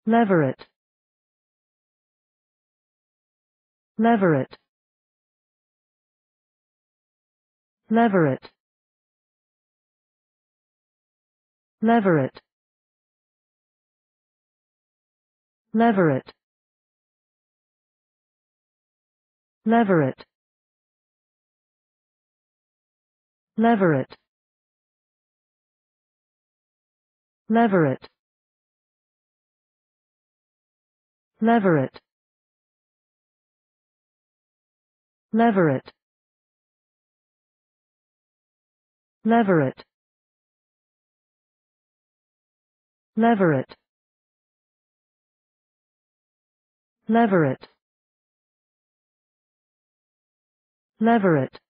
Leverett. Leverett. Leverett. Leverett. Leverett. Leverett. Leverett. Leverett. Leverett. Leverett. Leverett. Leverett. Leverett. Leverett.